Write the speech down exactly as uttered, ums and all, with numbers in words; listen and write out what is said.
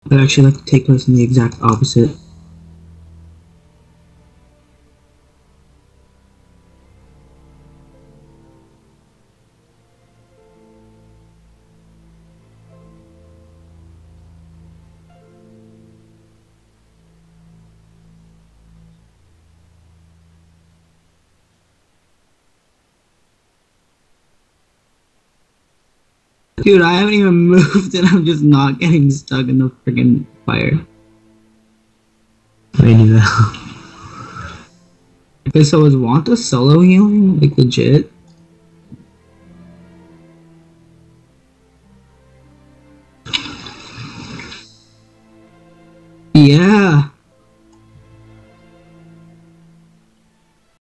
I'd actually like to take place in the exact opposite. Dude, I haven't even moved and I'm just not getting stuck in the freaking fire. I do that. Okay, so is Wanta solo healing? Like, legit? Yeah.